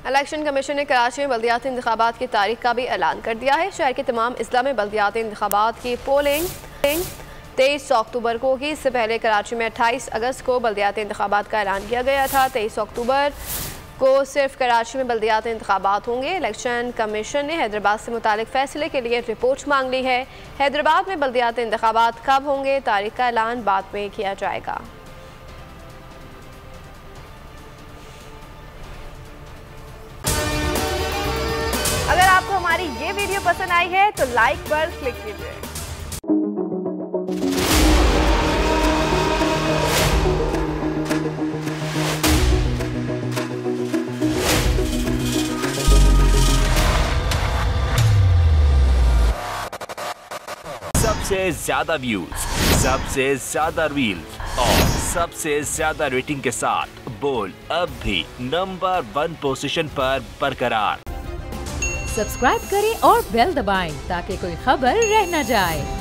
Election commission ने कराची में बल्दियाती इंतखाबात की तारीख का भी ऐलान कर दिया है। शहर के तमाम अजला में बल्दियाती इंतखाबात की पोलिंग 23 अक्टूबर को होगी। इससे पहले कराची में 28 अगस्त को बल्दियाती इंतखाबात का ऐलान किया गया था। 23 अक्टूबर को सिर्फ कराची में बल्दियाती इंतखाबात होंगे। इलेक्शन कमीशन ने हैदराबाद से मुतालिक फैसले के लिए रिपोर्ट मांग ली है। हैदराबाद में बल्दियाती इंतखाबात कब होंगे, तारीख का ऐलान बाद में किया जाएगा। अगर आपको हमारी ये वीडियो पसंद आई है तो लाइक पर क्लिक कीजिए। सबसे ज्यादा व्यूज, सबसे ज्यादा रील्स और सबसे ज्यादा रेटिंग के साथ बोल्ड अब भी नंबर 1 पोजीशन पर बरकरार। सब्सक्राइब करें और बेल दबाएं ताकि कोई खबर रह न जाए।